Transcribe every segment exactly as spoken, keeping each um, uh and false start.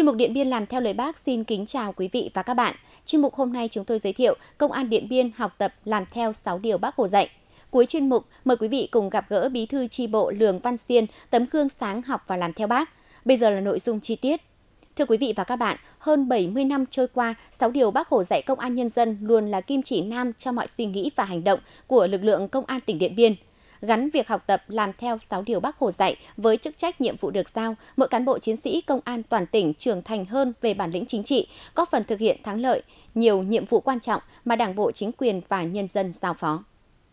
Chuyên mục Điện Biên làm theo lời Bác xin kính chào quý vị và các bạn. Chuyên mục hôm nay chúng tôi giới thiệu Công an Điện Biên học tập làm theo sáu điều Bác Hồ dạy. Cuối chuyên mục, mời quý vị cùng gặp gỡ Bí thư chi bộ Lường Văn Xiên, tấm gương sáng học và làm theo Bác. Bây giờ là nội dung chi tiết. Thưa quý vị và các bạn, hơn bảy mươi năm trôi qua, sáu điều Bác Hồ dạy Công an Nhân dân luôn là kim chỉ nam cho mọi suy nghĩ và hành động của lực lượng Công an tỉnh Điện Biên. Gắn việc học tập làm theo sáu điều Bác Hồ dạy với chức trách nhiệm vụ được giao, mỗi cán bộ chiến sĩ công an toàn tỉnh trưởng thành hơn về bản lĩnh chính trị, góp phần thực hiện thắng lợi nhiều nhiệm vụ quan trọng mà Đảng bộ, chính quyền và nhân dân giao phó.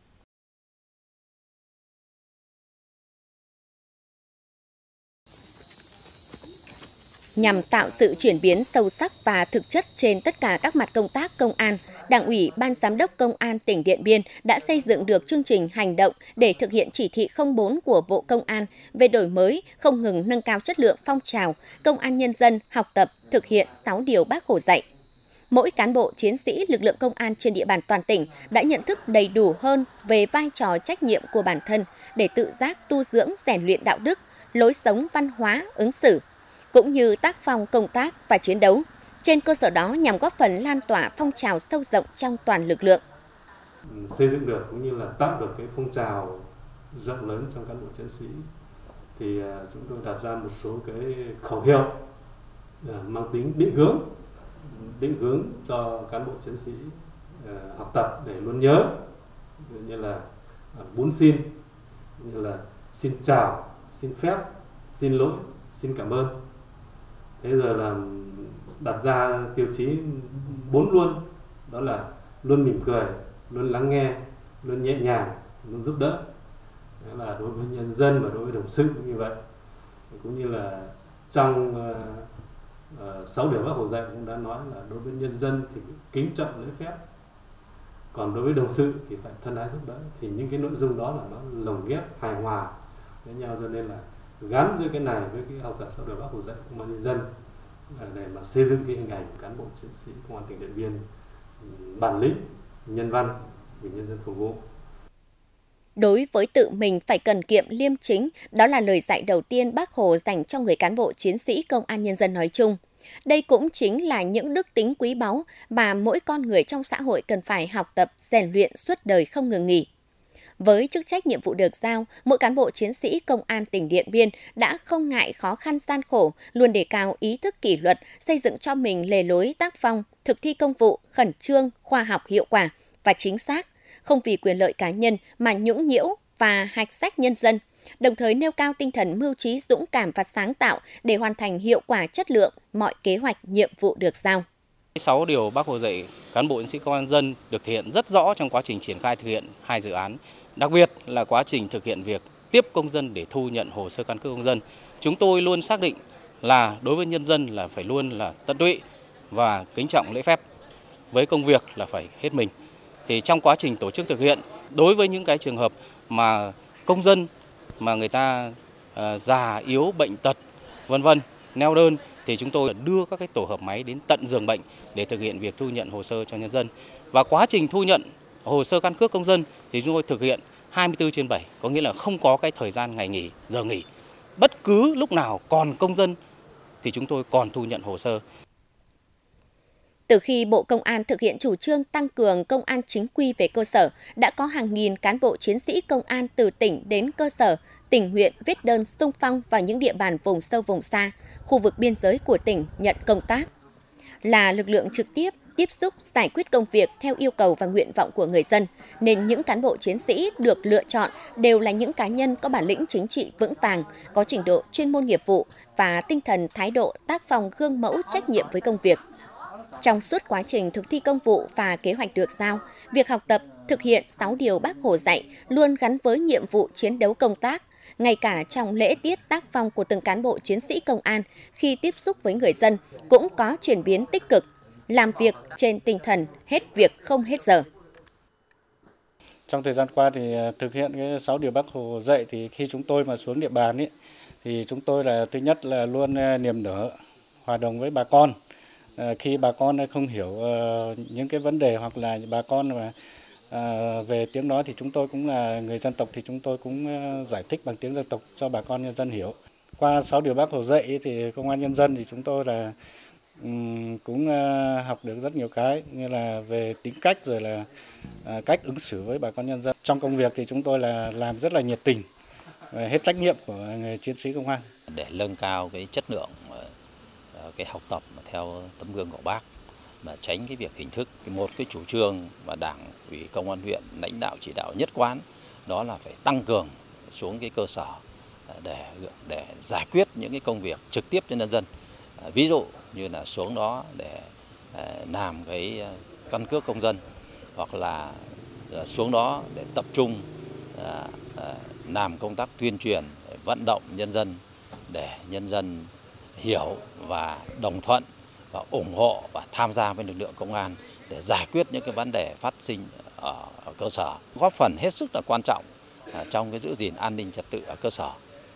Nhằm tạo sự chuyển biến sâu sắc và thực chất trên tất cả các mặt công tác công an, Đảng ủy, Ban Giám đốc Công an tỉnh Điện Biên đã xây dựng được chương trình hành động để thực hiện chỉ thị không bốn của Bộ Công an về đổi mới, không ngừng nâng cao chất lượng phong trào, công an nhân dân học tập, thực hiện sáu điều Bác Hồ dạy. Mỗi cán bộ, chiến sĩ lực lượng công an trên địa bàn toàn tỉnh đã nhận thức đầy đủ hơn về vai trò trách nhiệm của bản thân để tự giác tu dưỡng, rèn luyện đạo đức, lối sống văn hóa, ứng xử, cũng như tác phong công tác và chiến đấu. Trên cơ sở đó nhằm góp phần lan tỏa phong trào sâu rộng trong toàn lực lượng. Xây dựng được cũng như là tạo được cái phong trào rộng lớn trong cán bộ chiến sĩ thì chúng tôi đặt ra một số cái khẩu hiệu mang tính định hướng, định hướng cho cán bộ chiến sĩ học tập để luôn nhớ, như là bốn xin, như là xin chào, xin phép, xin lỗi, xin cảm ơn. Thế giờ là đặt ra tiêu chí bốn luôn, đó là luôn mỉm cười, luôn lắng nghe, luôn nhẹ nhàng, luôn giúp đỡ. Đó là đối với nhân dân và đối với đồng sự cũng như vậy. Cũng như là trong sáu uh, uh, điều Bác Hồ dạy cũng đã nói là đối với nhân dân thì kính trọng lễ phép, còn đối với đồng sự thì phải thân ái giúp đỡ. Thì những cái nội dung đó là nó lồng ghép hài hòa với nhau, cho nên là gắn giữa cái này với cái học tập sáu điều Bác Hồ dạy Công an Nhân dân để mà xây dựng cái hình ảnh cán bộ chiến sĩ Công an tỉnh Điện Biên bản lĩnh, nhân văn, vì nhân dân phục vụ. Đối với tự mình phải cần kiệm liêm chính, đó là lời dạy đầu tiên Bác Hồ dành cho người cán bộ chiến sĩ Công an Nhân dân nói chung. Đây cũng chính là những đức tính quý báu mà mỗi con người trong xã hội cần phải học tập, rèn luyện suốt đời không ngừng nghỉ. Với chức trách nhiệm vụ được giao, mỗi cán bộ chiến sĩ Công an tỉnh Điện Biên đã không ngại khó khăn gian khổ, luôn đề cao ý thức kỷ luật, xây dựng cho mình lề lối tác phong, thực thi công vụ khẩn trương, khoa học, hiệu quả và chính xác, không vì quyền lợi cá nhân mà nhũng nhiễu và hạch sách nhân dân, đồng thời nêu cao tinh thần mưu trí dũng cảm và sáng tạo để hoàn thành hiệu quả chất lượng mọi kế hoạch nhiệm vụ được giao. Sáu điều Bác Hồ dạy cán bộ chiến sĩ Công an Nhân dân được thể hiện rất rõ trong quá trình triển khai thực hiện hai dự án. Đặc biệt là quá trình thực hiện việc tiếp công dân để thu nhận hồ sơ căn cước công dân. Chúng tôi luôn xác định là đối với nhân dân là phải luôn là tận tụy và kính trọng lễ phép. Với công việc là phải hết mình. Thì trong quá trình tổ chức thực hiện, đối với những cái trường hợp mà công dân mà người ta uh, già, yếu, bệnh tật, vân vân, neo đơn, thì chúng tôi đưa các cái tổ hợp máy đến tận giường bệnh để thực hiện việc thu nhận hồ sơ cho nhân dân. Và quá trình thu nhận hồ sơ căn cước công dân thì chúng tôi thực hiện hai mươi tư trên bảy, có nghĩa là không có cái thời gian ngày nghỉ, giờ nghỉ. Bất cứ lúc nào còn công dân thì chúng tôi còn thu nhận hồ sơ. Từ khi Bộ Công an thực hiện chủ trương tăng cường công an chính quy về cơ sở, đã có hàng nghìn cán bộ chiến sĩ công an từ tỉnh đến cơ sở, tình nguyện viết đơn xung phong vào những địa bàn vùng sâu vùng xa, khu vực biên giới của tỉnh nhận công tác. Là lực lượng trực tiếp tiếp xúc giải quyết công việc theo yêu cầu và nguyện vọng của người dân, nên những cán bộ chiến sĩ được lựa chọn đều là những cá nhân có bản lĩnh chính trị vững vàng, có trình độ chuyên môn nghiệp vụ và tinh thần thái độ tác phong gương mẫu trách nhiệm với công việc. Trong suốt quá trình thực thi công vụ và kế hoạch được giao, việc học tập, thực hiện sáu điều Bác Hồ dạy luôn gắn với nhiệm vụ chiến đấu công tác, ngay cả trong lễ tiết tác phong của từng cán bộ chiến sĩ công an khi tiếp xúc với người dân cũng có chuyển biến tích cực, làm việc trên tinh thần hết việc không hết giờ. Trong thời gian qua thì thực hiện cái sáu điều Bác Hồ dạy thì khi chúng tôi mà xuống địa bàn ấy, thì chúng tôi là thứ nhất là luôn niềm nở, hòa đồng với bà con. À, khi bà con không hiểu uh, những cái vấn đề hoặc là bà con mà uh, về tiếng nói thì chúng tôi cũng là người dân tộc thì chúng tôi cũng uh, giải thích bằng tiếng dân tộc cho bà con nhân dân hiểu. Qua sáu điều Bác Hồ dạy thì Công an Nhân dân thì chúng tôi là um, cũng uh, học được rất nhiều cái, như là về tính cách rồi là uh, cách ứng xử với bà con nhân dân. Trong công việc thì chúng tôi là làm rất là nhiệt tình, hết trách nhiệm của người chiến sĩ công an. Để nâng cao cái chất lượng cái học tập theo tấm gương của Bác, mà tránh cái việc hình thức. Một cái chủ trương mà Đảng ủy Công an huyện lãnh đạo chỉ đạo nhất quán đó là phải tăng cường xuống cái cơ sở để để giải quyết những cái công việc trực tiếp cho nhân dân. Ví dụ như là xuống đó để làm cái căn cước công dân, hoặc là xuống đó để tập trung làm công tác tuyên truyền, vận động nhân dân để nhân dân hiểu và đồng thuận và ủng hộ và tham gia với lực lượng công an để giải quyết những cái vấn đề phát sinh ở, ở cơ sở, góp phần hết sức là quan trọng trong cái giữ gìn an ninh trật tự ở cơ sở.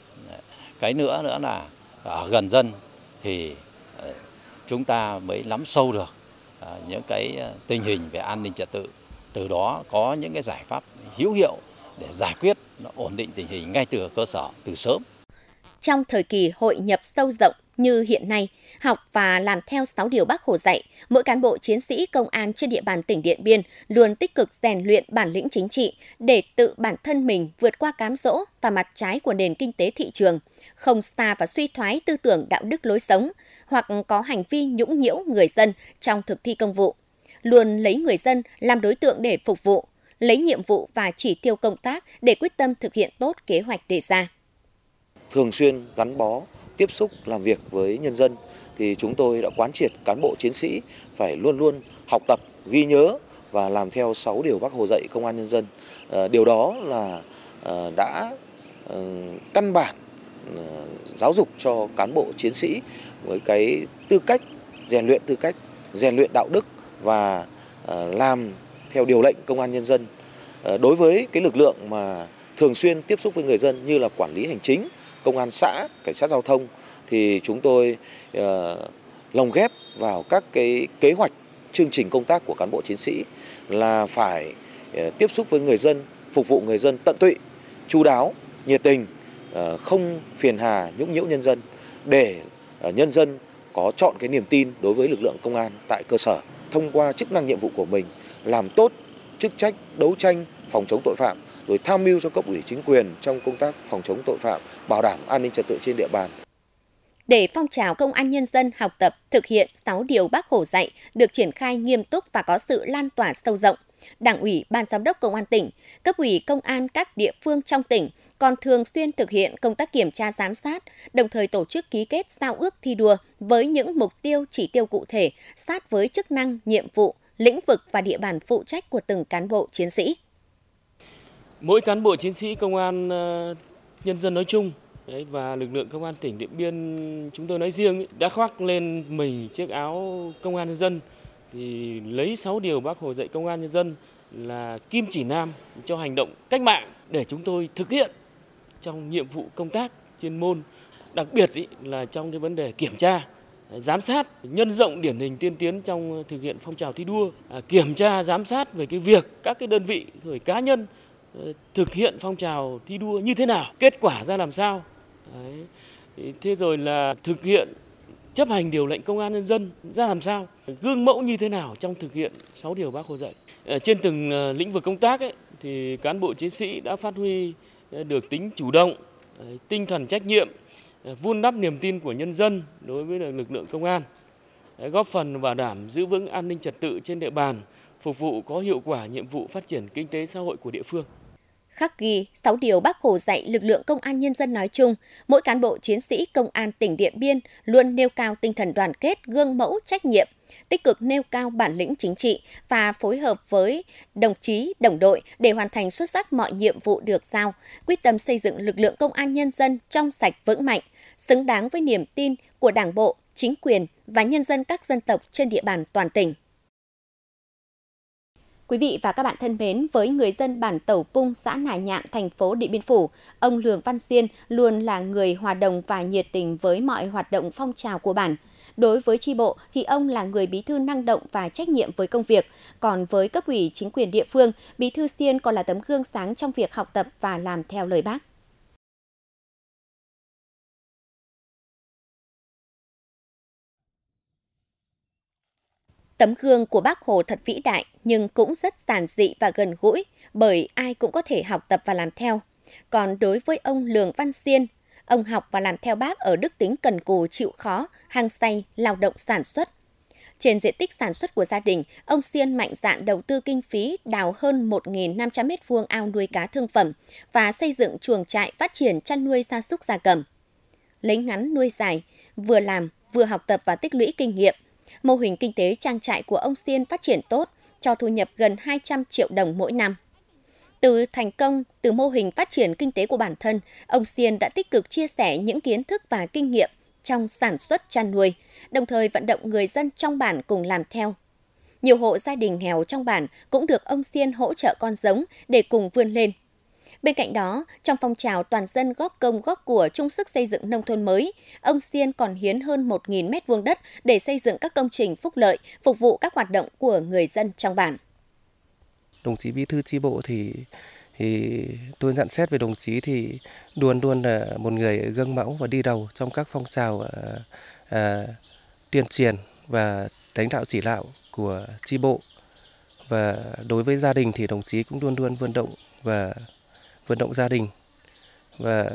Cái nữa nữa là ở gần dân thì chúng ta mới nắm sâu được những cái tình hình về an ninh trật tự, từ đó có những cái giải pháp hữu hiệu để giải quyết nó ổn định tình hình ngay từ cơ sở từ sớm. Trong thời kỳ hội nhập sâu rộng như hiện nay, học và làm theo sáu điều Bác Hồ dạy, mỗi cán bộ chiến sĩ công an trên địa bàn tỉnh Điện Biên luôn tích cực rèn luyện bản lĩnh chính trị để tự bản thân mình vượt qua cám dỗ và mặt trái của nền kinh tế thị trường, không sa và suy thoái tư tưởng đạo đức lối sống hoặc có hành vi nhũng nhiễu người dân trong thực thi công vụ, luôn lấy người dân làm đối tượng để phục vụ, lấy nhiệm vụ và chỉ tiêu công tác để quyết tâm thực hiện tốt kế hoạch đề ra. Thường xuyên gắn bó, tiếp xúc, làm việc với nhân dân thì chúng tôi đã quán triệt cán bộ chiến sĩ phải luôn luôn học tập, ghi nhớ và làm theo sáu điều Bác Hồ dạy Công an Nhân dân. Điều đó là đã căn bản giáo dục cho cán bộ chiến sĩ với cái tư cách, rèn luyện tư cách, rèn luyện đạo đức và làm theo điều lệnh Công an Nhân dân. Đối với cái lực lượng mà thường xuyên tiếp xúc với người dân như là quản lý hành chính, công an xã, cảnh sát giao thông thì chúng tôi uh, lồng ghép vào các cái kế hoạch, chương trình công tác của cán bộ chiến sĩ là phải uh, tiếp xúc với người dân, phục vụ người dân tận tụy, chu đáo, nhiệt tình, uh, không phiền hà, nhũng nhiễu nhân dân để uh, nhân dân có trọn cái niềm tin đối với lực lượng công an tại cơ sở. Thông qua chức năng nhiệm vụ của mình, làm tốt chức trách đấu tranh phòng chống tội phạm, rồi tham mưu cho cấp ủy chính quyền trong công tác phòng chống tội phạm, bảo đảm an ninh trật tự trên địa bàn. Để phong trào công an nhân dân học tập, thực hiện sáu điều Bác Hồ dạy được triển khai nghiêm túc và có sự lan tỏa sâu rộng, Đảng ủy, Ban Giám đốc Công an tỉnh, cấp ủy công an các địa phương trong tỉnh còn thường xuyên thực hiện công tác kiểm tra giám sát, đồng thời tổ chức ký kết giao ước thi đua với những mục tiêu chỉ tiêu cụ thể, sát với chức năng, nhiệm vụ, lĩnh vực và địa bàn phụ trách của từng cán bộ chiến sĩ. Mỗi cán bộ chiến sĩ công an nhân dân nói chung đấy, và lực lượng công an tỉnh Điện Biên chúng tôi nói riêng đã khoác lên mình chiếc áo công an nhân dân, thì lấy sáu điều Bác Hồ dạy Công an Nhân dân là kim chỉ nam cho hành động cách mạng để chúng tôi thực hiện trong nhiệm vụ công tác chuyên môn, đặc biệt ý, là trong cái vấn đề kiểm tra, giám sát, nhân rộng điển hình tiên tiến trong thực hiện phong trào thi đua, kiểm tra giám sát về cái việc các cái đơn vị rồi cá nhân thực hiện phong trào thi đua như thế nào, kết quả ra làm sao. Đấy. Thế rồi là thực hiện chấp hành điều lệnh Công an Nhân dân ra làm sao, gương mẫu như thế nào trong thực hiện sáu điều Bác Hồ dạy. Ở trên từng lĩnh vực công tác ấy, thì cán bộ chiến sĩ đã phát huy được tính chủ động, tinh thần trách nhiệm, vun đắp niềm tin của nhân dân đối với lực lượng công an, góp phần bảo đảm giữ vững an ninh trật tự trên địa bàn, phục vụ có hiệu quả nhiệm vụ phát triển kinh tế xã hội của địa phương. Khắc ghi sáu điều Bác Hồ dạy lực lượng công an nhân dân nói chung, mỗi cán bộ chiến sĩ công an tỉnh Điện Biên luôn nêu cao tinh thần đoàn kết, gương mẫu, trách nhiệm, tích cực nêu cao bản lĩnh chính trị và phối hợp với đồng chí, đồng đội để hoàn thành xuất sắc mọi nhiệm vụ được giao, quyết tâm xây dựng lực lượng công an nhân dân trong sạch vững mạnh, xứng đáng với niềm tin của Đảng bộ, chính quyền và nhân dân các dân tộc trên địa bàn toàn tỉnh. Quý vị và các bạn thân mến, với người dân bản Tẩu Pung, xã Nà Nhạn, thành phố Điện Biên Phủ, ông Lường Văn Xiên luôn là người hòa đồng và nhiệt tình với mọi hoạt động phong trào của bản. Đối với chi bộ thì ông là người bí thư năng động và trách nhiệm với công việc. Còn với cấp ủy chính quyền địa phương, bí thư Xiên còn là tấm gương sáng trong việc học tập và làm theo lời Bác. Tấm gương của Bác Hồ thật vĩ đại nhưng cũng rất giản dị và gần gũi, bởi ai cũng có thể học tập và làm theo. Còn đối với ông Lường Văn Xiên, ông học và làm theo Bác ở đức tính cần cù chịu khó, hăng say, lao động sản xuất. Trên diện tích sản xuất của gia đình, ông Xiên mạnh dạn đầu tư kinh phí đào hơn một nghìn năm trăm mét vuông ao nuôi cá thương phẩm và xây dựng chuồng trại phát triển chăn nuôi gia súc gia cầm. Lấy ngắn nuôi dài, vừa làm vừa học tập và tích lũy kinh nghiệm. Mô hình kinh tế trang trại của ông Xiên phát triển tốt, cho thu nhập gần hai trăm triệu đồng mỗi năm. Từ thành công, từ mô hình phát triển kinh tế của bản thân, ông Xiên đã tích cực chia sẻ những kiến thức và kinh nghiệm trong sản xuất chăn nuôi, đồng thời vận động người dân trong bản cùng làm theo. Nhiều hộ gia đình nghèo trong bản cũng được ông Xiên hỗ trợ con giống để cùng vươn lên. Bên cạnh đó, trong phong trào toàn dân góp công góp của chung sức xây dựng nông thôn mới, ông Xiên còn hiến hơn một nghìn mét vuông đất để xây dựng các công trình phúc lợi, phục vụ các hoạt động của người dân trong bản. Đồng chí Bí thư chi bộ thì, thì tôi nhận xét về đồng chí thì luôn luôn là một người gương mẫu và đi đầu trong các phong trào à, à, tuyên truyền và lãnh đạo chỉ đạo của chi bộ. Và đối với gia đình thì đồng chí cũng luôn luôn vận động và vận động gia đình và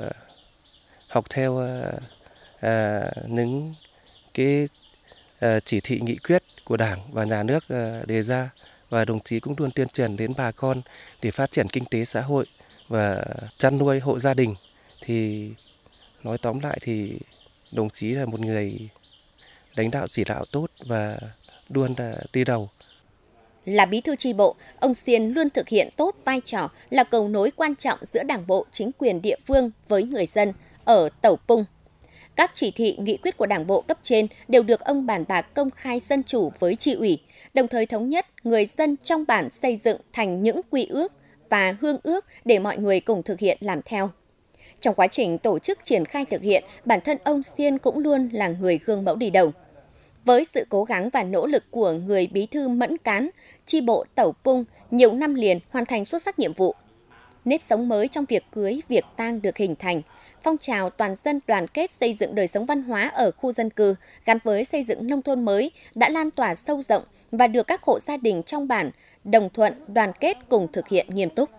học theo à, à, những cái à, chỉ thị nghị quyết của Đảng và Nhà nước à, đề ra. Và đồng chí cũng luôn tuyên truyền đến bà con để phát triển kinh tế xã hội và chăn nuôi hộ gia đình. Thì nói tóm lại thì đồng chí là một người lãnh đạo chỉ đạo tốt và luôn là đi đầu. Là bí thư chi bộ, ông Xiên luôn thực hiện tốt vai trò là cầu nối quan trọng giữa Đảng bộ, chính quyền địa phương với người dân ở Tẩu Pung. Các chỉ thị, nghị quyết của Đảng bộ cấp trên đều được ông bàn bạc công khai dân chủ với chi ủy, đồng thời thống nhất người dân trong bản xây dựng thành những quy ước và hương ước để mọi người cùng thực hiện làm theo. Trong quá trình tổ chức triển khai thực hiện, bản thân ông Xiên cũng luôn là người gương mẫu đi đầu. Với sự cố gắng và nỗ lực của người bí thư Mẫn Cán, chi bộ Tẩu Pung nhiều năm liền hoàn thành xuất sắc nhiệm vụ. Nếp sống mới trong việc cưới, việc tang được hình thành. Phong trào toàn dân đoàn kết xây dựng đời sống văn hóa ở khu dân cư gắn với xây dựng nông thôn mới đã lan tỏa sâu rộng và được các hộ gia đình trong bản đồng thuận, đoàn kết cùng thực hiện nghiêm túc.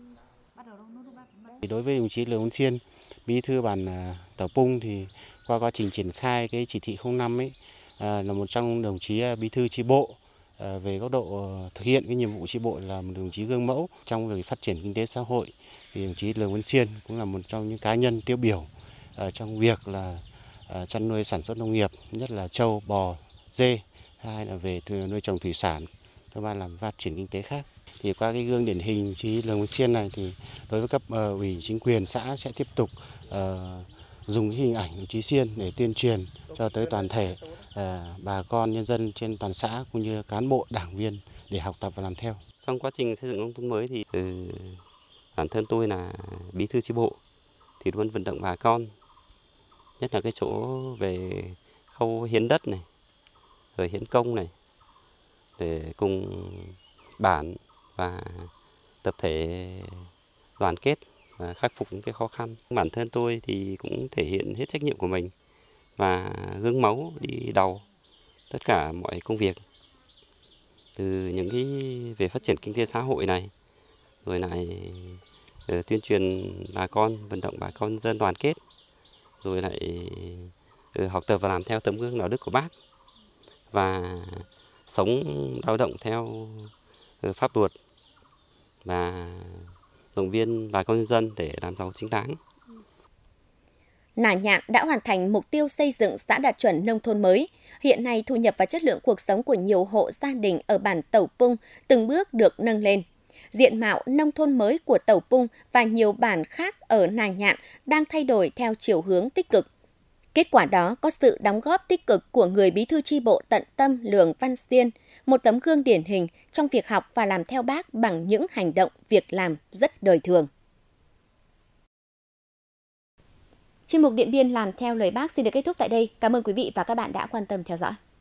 Đối với đồng chí Lường Văn Xiên, bí thư bản Tẩu Pung thì qua quá trình triển khai cái chỉ thị không năm ấy là một trong đồng chí bí thư chi bộ. Về góc độ thực hiện cái nhiệm vụ chi bộ là một đồng chí gương mẫu trong việc phát triển kinh tế xã hội, thì đồng chí Lường Văn Xiên cũng là một trong những cá nhân tiêu biểu trong việc là chăn nuôi sản xuất nông nghiệp, nhất là trâu, bò, dê, hai là về nuôi trồng thủy sản, thứ ba là phát triển kinh tế khác. Thì qua cái gương điển hình đồng chí Lường Văn Xiên này thì đối với cấp uh, ủy chính quyền xã sẽ tiếp tục uh, dùng cái hình ảnh đồng chí Xiên để tuyên truyền cho tới toàn thể uh, bà con nhân dân trên toàn xã cũng như cán bộ đảng viên để học tập và làm theo. Trong quá trình xây dựng nông thôn mới thì ừ, bản thân tôi là bí thư chi bộ thì luôn vận động bà con, nhất là cái chỗ về khâu hiến đất này, rồi hiến công này, để cùng bản và tập thể đoàn kết và khắc phục những cái khó khăn. Bản thân tôi thì cũng thể hiện hết trách nhiệm của mình và gương mẫu đi đầu tất cả mọi công việc, từ những cái về phát triển kinh tế xã hội này, rồi lại uh, tuyên truyền bà con, vận động bà con dân đoàn kết, rồi lại uh, học tập và làm theo tấm gương đạo đức của Bác, và sống lao động theo uh, pháp luật và động viên bà con nhân dân để làm giàu chính đáng. Nà Nhạn đã hoàn thành mục tiêu xây dựng xã đạt chuẩn nông thôn mới. Hiện nay, thu nhập và chất lượng cuộc sống của nhiều hộ gia đình ở bản Tẩu Pung từng bước được nâng lên. Diện mạo nông thôn mới của Tẩu Pung và nhiều bản khác ở Nà Nhạn đang thay đổi theo chiều hướng tích cực. Kết quả đó có sự đóng góp tích cực của người bí thư chi bộ tận tâm Lường Văn Xiên, một tấm gương điển hình trong việc học và làm theo Bác bằng những hành động, việc làm rất đời thường. Chuyên mục Điện Biên làm theo lời Bác xin được kết thúc tại đây. Cảm ơn quý vị và các bạn đã quan tâm theo dõi.